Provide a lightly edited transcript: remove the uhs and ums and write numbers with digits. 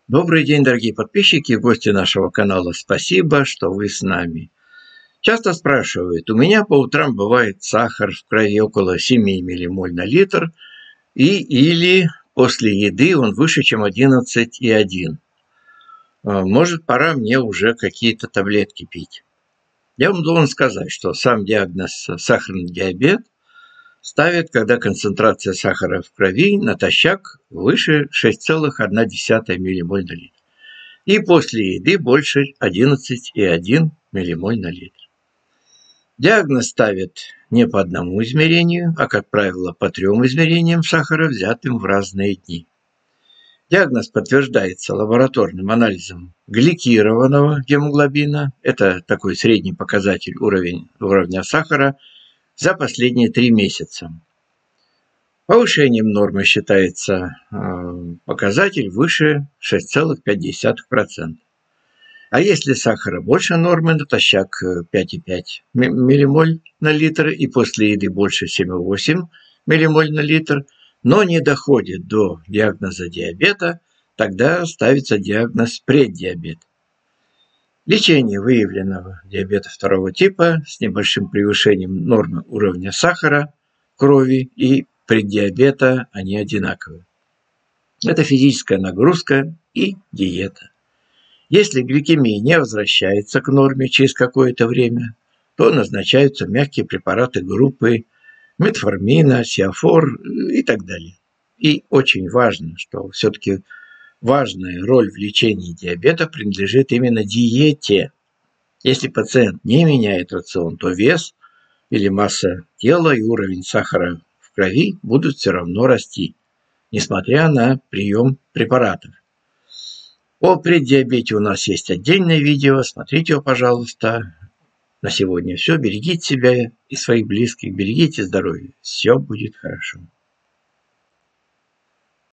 Добрый день, дорогие подписчики и гости нашего канала. Спасибо, что вы с нами. Часто спрашивают, у меня по утрам бывает сахар в крови около 7 миллимоль на литр, или после еды он выше, чем 11,1. Может, пора мне уже какие-то таблетки пить. Я вам должен сказать, что сам диагноз сахарный диабет ставят, когда концентрация сахара в крови натощак выше 6,1 миллимоль на литр. И после еды больше 11,1 миллимоль на литр. Диагноз ставят не по одному измерению, а, как правило, по 3 измерениям сахара, взятым в разные дни. Диагноз подтверждается лабораторным анализом гликированного гемоглобина, это такой средний показатель уровня сахара, за последние 3 месяца. Повышением нормы считается показатель выше 6,5%. А если сахара больше нормы, натощак 5,5 миллимоль на литр и после еды больше 7,8 миллимоль на литр, но не доходит до диагноза диабета, тогда ставится диагноз преддиабет. Лечение выявленного диабета второго типа с небольшим превышением нормы уровня сахара крови и преддиабета они одинаковы. Это физическая нагрузка и диета. Если гликемия не возвращается к норме через какое-то время, то назначаются мягкие препараты группы метформина, сиафор и так далее. И очень важно, что все-таки важная роль в лечении диабета принадлежит именно диете. Если пациент не меняет рацион, то вес или масса тела и уровень сахара в крови будут все равно расти, несмотря на прием препаратов. О преддиабете у нас есть отдельное видео, смотрите его, пожалуйста. На сегодня все. Берегите себя и своих близких, берегите здоровье. Все будет хорошо.